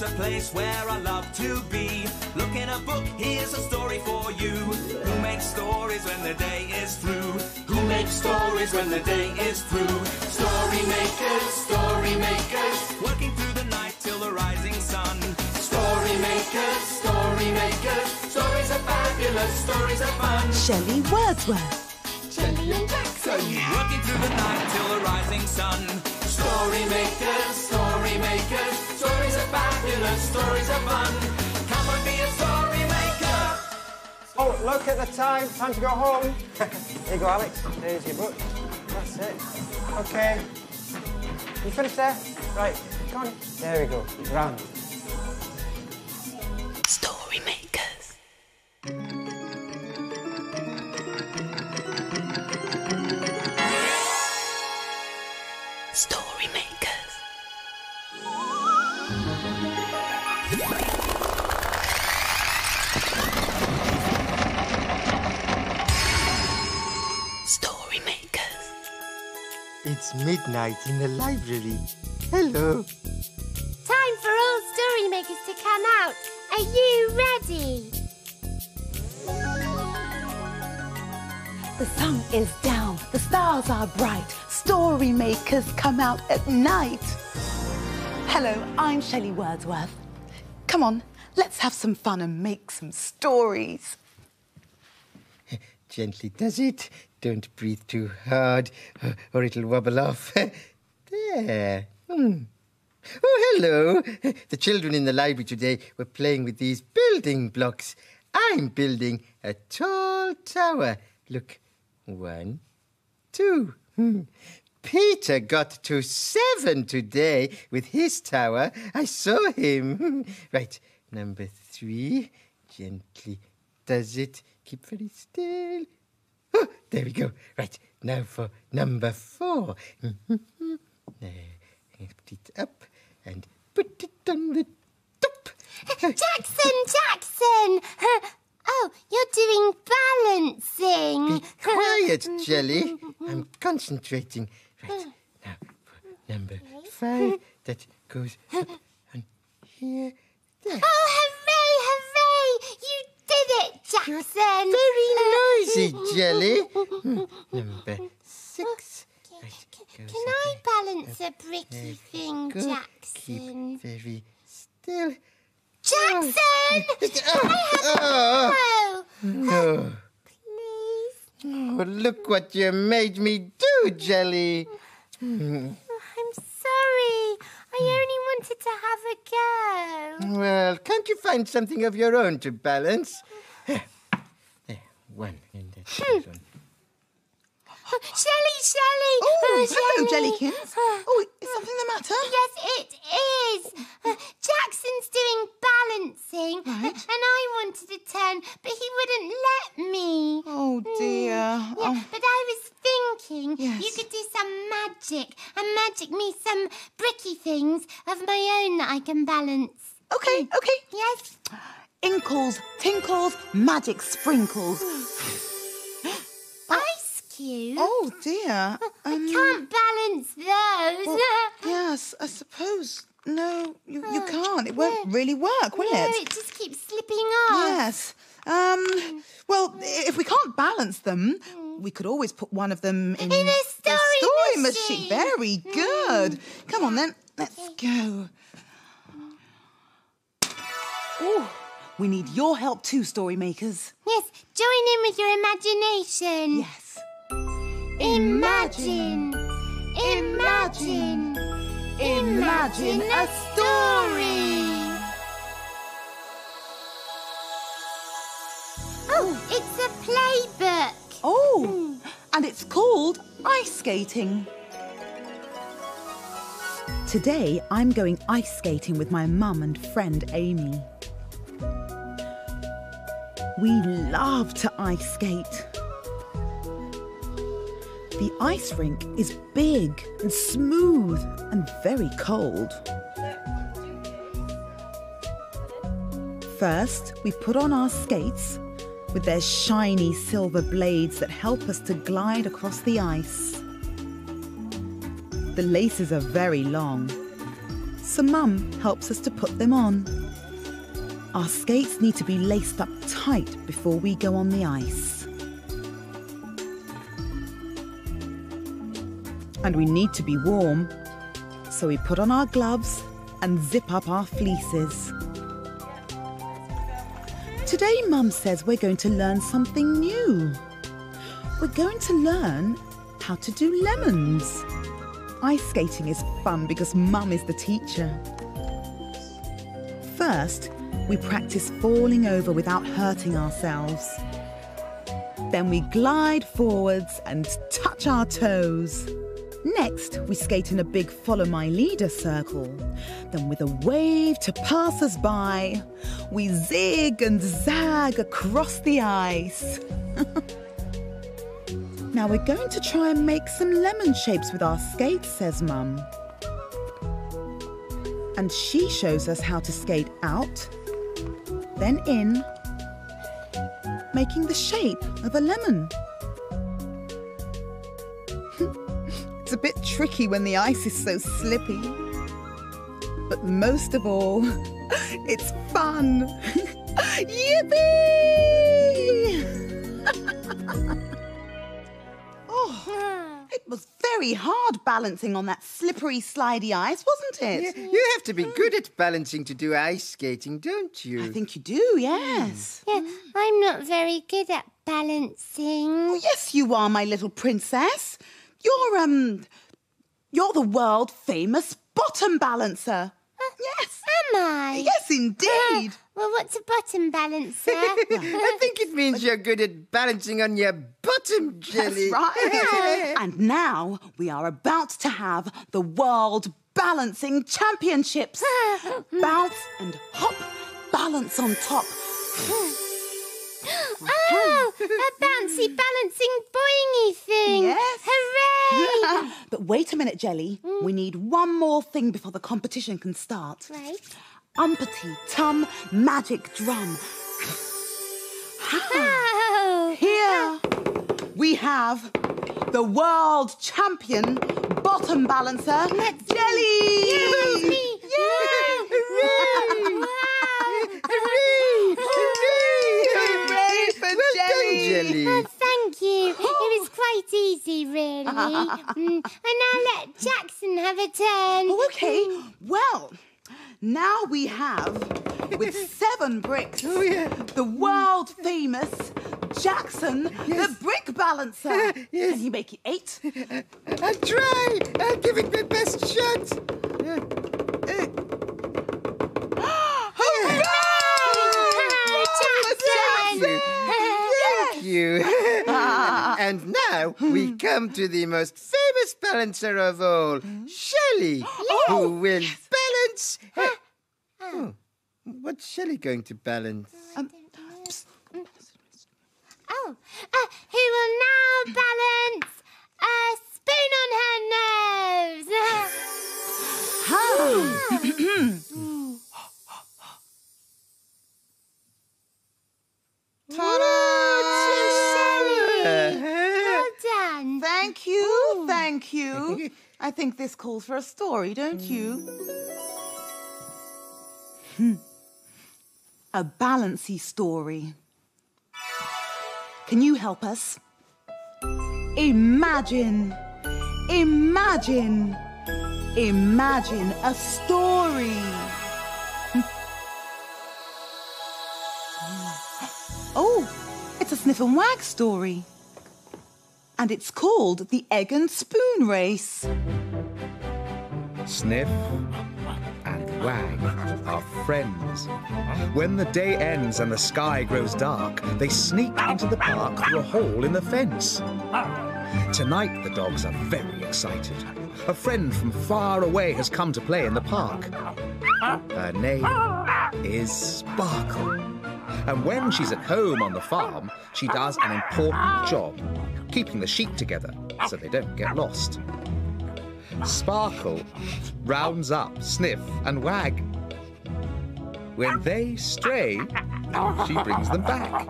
a place where I love to be. Look in a book, here's a story for you. Who makes stories when the day is through? Who makes stories when the day is through? Story makers, working through the night till the rising sun. Story makers, stories are fabulous, stories are fun. Shelley Wordsworth. Shelley and Jackson. Working through the night till the rising sun. Story makers, stories are fabulous, stories are fun. Come and be a story maker. Oh, look at the time. Time to go home. Here you go, Alex. There's your book. That's it. OK. You finished there? Right. Go on. There we go. Round. Story makers. Story makers. Story makers. It's midnight in the library. Hello. Time for all story makers to come out. Are you ready? The sun is down, the stars are bright. Story makers come out at night. Hello, I'm Shelley Wordsworth. Come on, let's have some fun and make some stories. Gently does it. Don't breathe too hard or it'll wobble off. There. Oh, hello. The children in the library today were playing with these building blocks. I'm building a tall tower. Look, 1, 2. Peter got to 7 today with his tower. I saw him. Right, number 3. Gently does it. Keep very still. Oh, there we go. Right, now for number 4. There, put it up and put it on the top. Jackson! Oh, you're doing balancing. Be quiet, Jelly. I'm concentrating. Right, now for number 5. That goes up and here. There. Oh, hooray! You did it, Jackson. Very noisy, Jelly. Number 6. Right, Can goes I up balance there. a bricky There thing, we go. Jackson? Keep very still. Jackson! Oh, no. Please. Oh, look what you made me do, Jelly. I'm sorry. I only wanted to have a go. Well, can't you find something of your own to balance? There, 1. And that goes on. Shelley! Oh, Shelley. hello, Jellykins. Oh, is something the matter? Yes, it is. Jackson's doing balancing, Right. and I wanted to turn, but he wouldn't let me. Oh, dear. Yeah, but I was thinking Yes. you could do some magic and magic me some bricky things of my own that I can balance. Okay. Yes? Inkles, tinkles, magic sprinkles. Ice cube? Oh, dear. I can't balance those. Yes, I suppose. No, you can't. It won't really work, will No, it? it just keeps slipping off. Yes. Well, if we can't balance them, we could always put one of them in In a the story machine. machine. Very good. Come on, then. Let's go. Ooh, we need your help too, story makers. Yes, join in with your imagination. Yes. Imagine a story. Oh, it's a playbook. Oh, and it's called ice skating. Today, I'm going ice skating with my mum and friend Amy. We love to ice skate. The ice rink is big and smooth and very cold. First, we put on our skates with their shiny silver blades that help us to glide across the ice. The laces are very long, so Mum helps us to put them on. Our skates need to be laced up tight before we go on the ice. And we need to be warm, so we put on our gloves and zip up our fleeces. Today, Mum says we're going to learn something new. We're going to learn how to do lemons. Ice skating is fun because Mum is the teacher. First, we practice falling over without hurting ourselves. Then we glide forwards and touch our toes. Next, we skate in a big follow my leader circle. Then with a wave to pass us by, we zig and zag across the ice. Now we're going to try and make some lemon shapes with our skates, says Mum. And she shows us how to skate out, then in, making the shape of a lemon. It's a bit tricky when the ice is so slippy. But most of all, it's fun. Yippee! It was very hard balancing on that slippery, slidey ice, wasn't it? Yeah, you have to be good at balancing to do ice skating, don't you? I think you do, yes. Yeah, I'm not very good at balancing. Oh, yes, you are, my little princess. You're the world famous bottom balancer. Yes. Am I? Yes, indeed. Well, what's a bottom balancer? I think it means you're good at balancing on your bottom, Shelley. That's right. And now we are about to have the World Balancing Championships. Bounce and hop, balance on top. Oh, a bouncy, balancing, boingy thing. Yes. Hooray! But wait a minute, Jelly. We need one more thing before the competition can start. Right. Umpty tum magic drum. Oh. Here we have the world champion bottom balancer, Jelly! Yay! Hooray! Hooray for Jelly! Oh, thank you. It was quite easy, really. And now let Jackson have a turn. Oh, okay. Well, now we have, with 7 bricks, the world famous Jackson, the brick balancer. Can he make it 8? I'll try. I'll give it my best shot. Thank you. And now we come to the most famous balancer of all, Shelley, who will balance. Oh, what's Shelley going to balance? Who will now balance a spoon on her nose? Ta-da! Well done. Thank you, thank you. I think this calls for a story, don't you? A balancy story. Can you help us? Imagine a story. Oh, it's a Sniff and Wag story. And it's called The Egg and Spoon Race. Sniff and Wag are friends. When the day ends and the sky grows dark, they sneak into the park through a hole in the fence. Tonight, the dogs are very excited. A friend from far away has come to play in the park. Her name is Sparkle. And when she's at home on the farm, she does an important job, keeping the sheep together so they don't get lost. Sparkle rounds up Sniff and Wag. When they stray, she brings them back.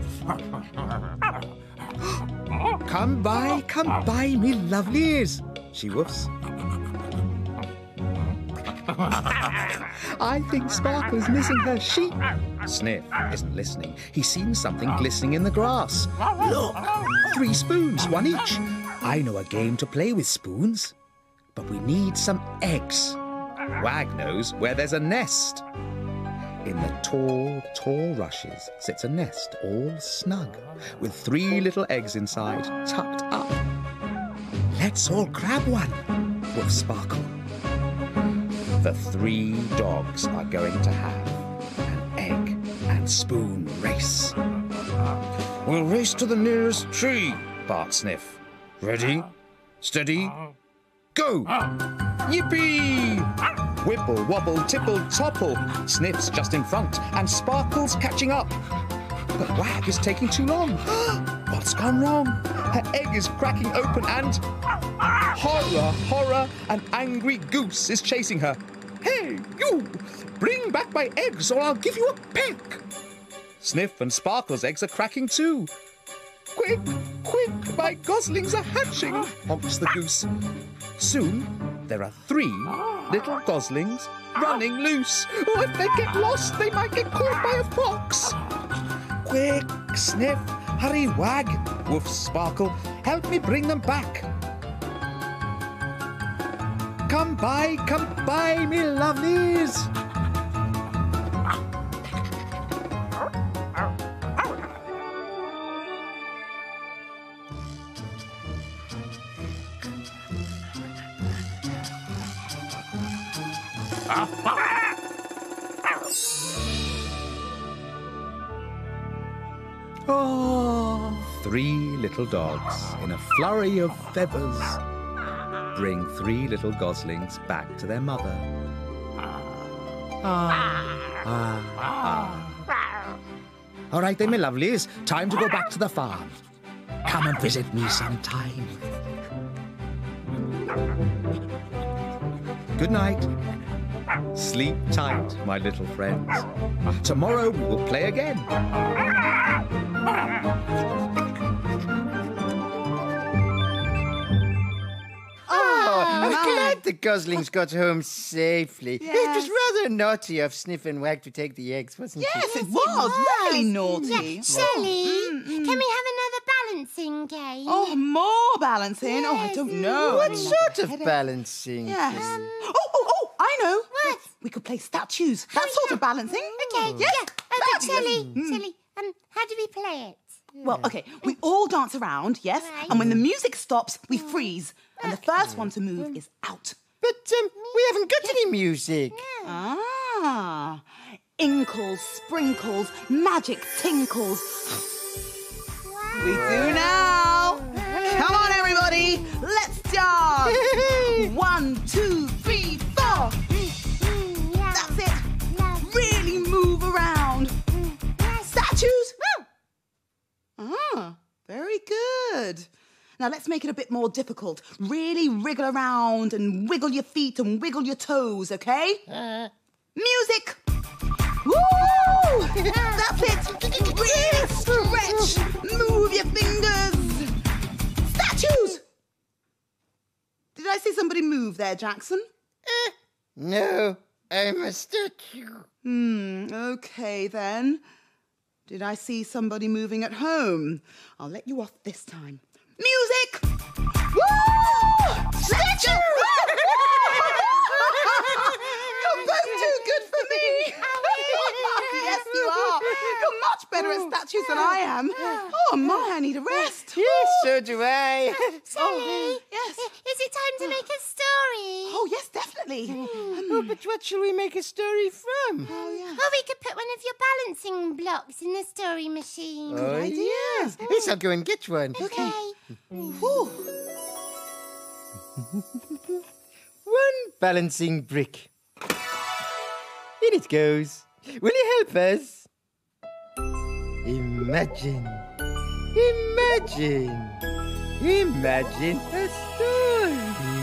Come by, me lovelies, she woofs. I think Sparkle's missing her sheep. Sniff isn't listening. He's seen something glistening in the grass. Look, 3 spoons, 1 each. I know a game to play with spoons. But we need some eggs. Wag knows where there's a nest. In the tall, tall rushes sits a nest all snug, with 3 little eggs inside, tucked up. Let's all grab one, wolf Sparkle. The 3 dogs are going to have an egg and spoon race. We'll race to the nearest tree, barked Sniff. Ready, steady, go! Yippee! Whipple, wobble, tipple, topple. Sniff's just in front and Sparkle's catching up. But Wag is taking too long. What's gone wrong? Her egg is cracking open and... horror, horror! An angry goose is chasing her. Hey, you! Bring back my eggs or I'll give you a peck! Sniff and Sparkle's eggs are cracking too. Quick, quick, my goslings are hatching, honks the goose. Soon, there are 3 little goslings running loose. Oh, if they get lost, they might get caught by a fox. Quick, Sniff, hurry, Wag, woof Sparkle, help me bring them back. Come by, me lovelies. Oh, 3 little dogs in a flurry of feathers bring 3 little goslings back to their mother. All right then, my lovelies, time to go back to the farm. Come and visit me sometime. Good night. Sleep tight, my little friends. Tomorrow we will play again. I'm glad the goslings got home safely. Yes. It was rather naughty of Sniff and Wag to take the eggs, wasn't Yes, it? it was really naughty. Yeah. Shelley, can we have another balancing game? Oh, more balancing? Oh, I don't know. What sort of balancing? Yes. I know. What? We could play statues. That sort of balancing. Okay, Yes. yeah. But Shelley, how do we play it? Well, okay, we all dance around, yes, Right. and when the music stops, we freeze, and the first one to move is out. But we haven't got any music. Ah, inkles, sprinkles, magic tinkles. We do now. Come on, everybody, let's dance. 1, 2, 3, 4. That's it. Really move around. Statues. Ah, very good. Now let's make it a bit more difficult. Really wriggle around and wiggle your feet and wiggle your toes, okay? Music! Woo! That's it! Really stretch! Move your fingers! Statues! Did I see somebody move there, Jackson? No, I'm a statue. Okay then. Did I see somebody moving at home? I'll let you off this time. Music! Woo! Statue! You're both too good for me. Yes, you are. You're much better at statues than I am. Oh, my, I need a rest. Yes, so do I. Shelley, Yes. is it time to make a story? Oh, yes, definitely. Oh, but what shall we make a story from? Oh, yeah. Or we could put one of your balancing blocks in the story machine. Oh, idea. yes. Yes, I'll go and get one. Okay. Whew. One balancing brick. In it goes. Will you help us? Imagine. Imagine. Imagine a story.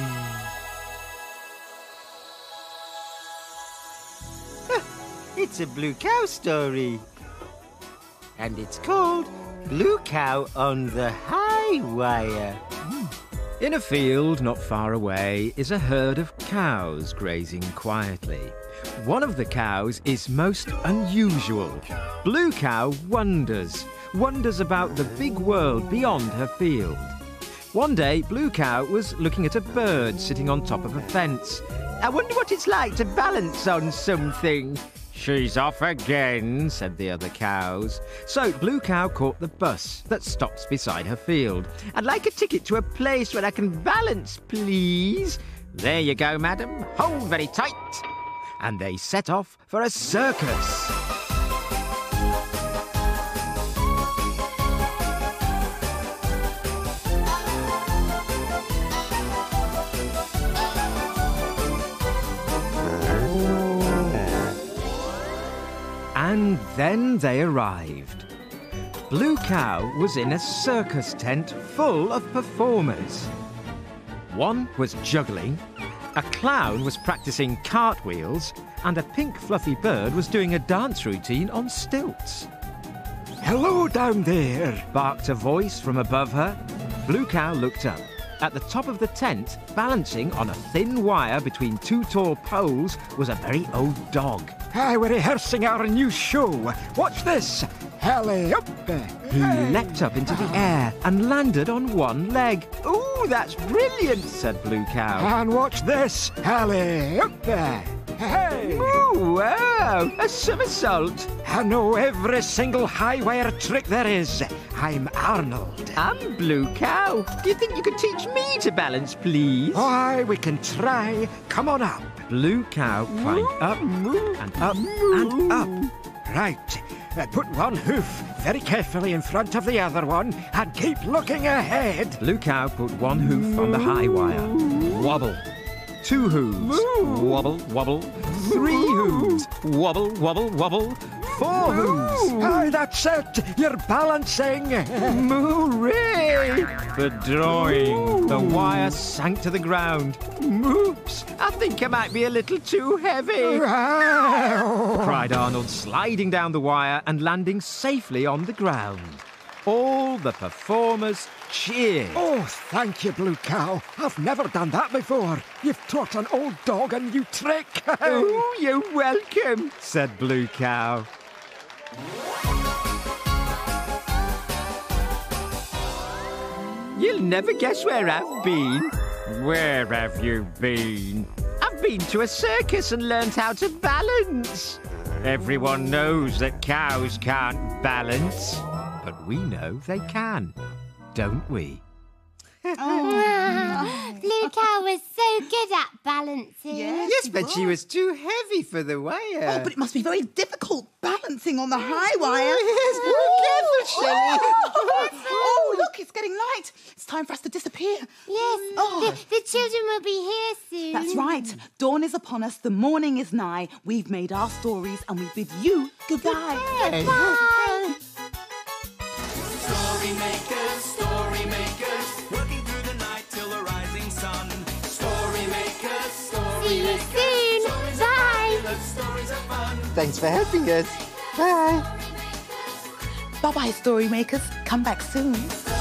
It's a blue cow story. And it's called Blue Cow on the High Wire. In a field not far away is a herd of cows grazing quietly. One of the cows is most unusual. Blue Cow wonders about the big world beyond her field. One day, Blue Cow was looking at a bird sitting on top of a fence. I wonder what it's like to balance on something. She's off again, said the other cows. So Blue Cow caught the bus that stops beside her field. I'd like a ticket to a place where I can balance, please. There you go, madam. Hold very tight. And they set off for a circus. And then they arrived. Blue Cow was in a circus tent full of performers. One was juggling, a clown was practicing cartwheels, and a pink fluffy bird was doing a dance routine on stilts. Hello down there, barked a voice from above her. Blue Cow looked up. At the top of the tent, balancing on a thin wire between two tall poles, was a very old dog. Hi, we're rehearsing our new show. Watch this. Shelley up. He leapt up into the air and landed on one leg. Ooh, that's brilliant, said Blue Cow. And watch this. Shelley up. Hey. Ooh, wow, a somersault. I know every single high wire trick there is. I'm Arnold. I'm Blue Cow. Do you think you could teach me to balance, please? Why, we can try. Come on up. Blue Cow climbed up and up and up. Right. Put one hoof very carefully in front of the other one and keep looking ahead. Blue Cow put one hoof on the high wire. Wobble. Two hooves. Wobble, wobble. Three hooves. Wobble, wobble, wobble. Four hooves. Aye, that's it. You're balancing. Hooray! The drawing. The wire sank to the ground. Oops! I think I might be a little too heavy. Cried Arnold, sliding down the wire and landing safely on the ground. All the performers cheered. Oh, thank you, Blue Cow. I've never done that before. You've taught an old dog a new trick. Oh, you're welcome, said Blue Cow. You'll never guess where I've been. Where have you been? I've been to a circus and learned how to balance. Everyone knows that cows can't balance, but we know they can, don't we? Blue Cow was so good at balancing. Yes, but she was too heavy for the wire. Oh, but it must be very difficult balancing on the high wire. Yes, be careful, Shelley. Oh, look, it's getting light. It's time for us to disappear. Yes, the children will be here soon. That's right. Dawn is upon us. The morning is nigh. We've made our stories and we bid you goodbye. Bye. Story makers, working through the night till the rising sun. Story makers, See you soon. Bye. stories are fun. Thanks for helping us. Bye. Bye-bye, story makers. Come back soon.